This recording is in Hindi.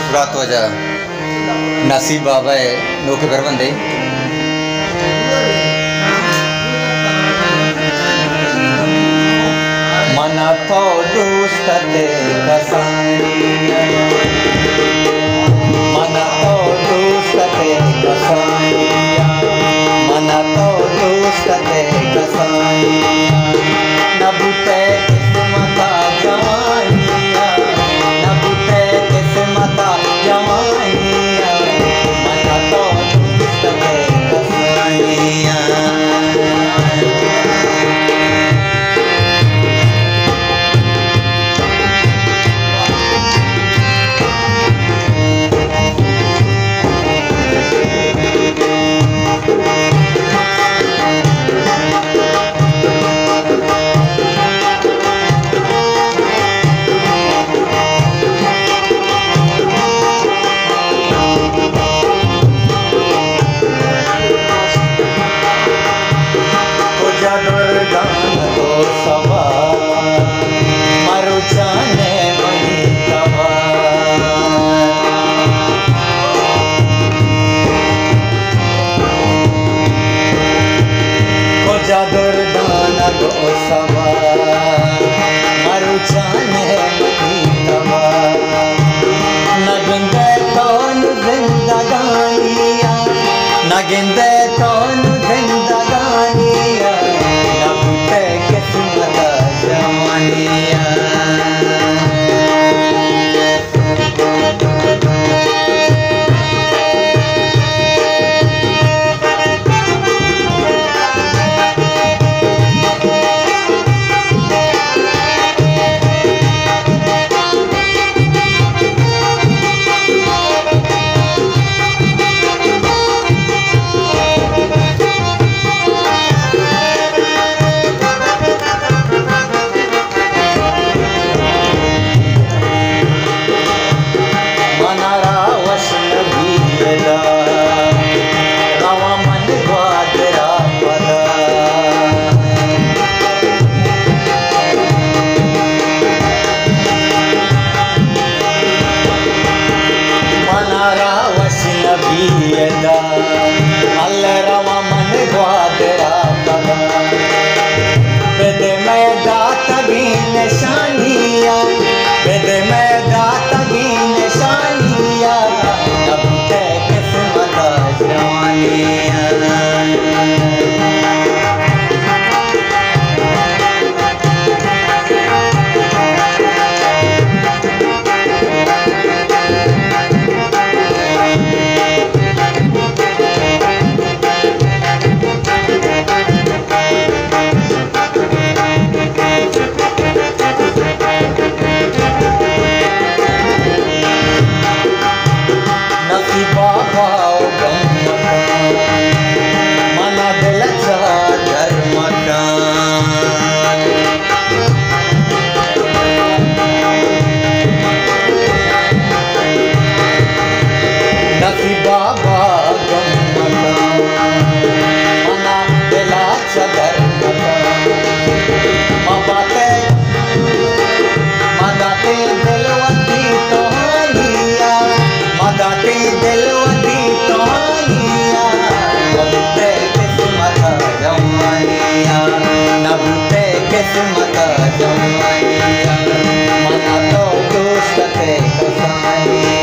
रात वजह नसीब बाबा है नौके पर बंदे मना तो दोस्त ते कसानिया मना तो दोस्त ते कसानिया मना तो दोस्त ते कसानिया नबुते किस्मता जवानिया नबुते किस्मता जवानिया मना तो दोस्त ते कसानिया नगिंदे कौन जिंदगानिया नबुते किस्मत जवानिया किस्मत जवानिया मना तो दोस्त ते कसानिया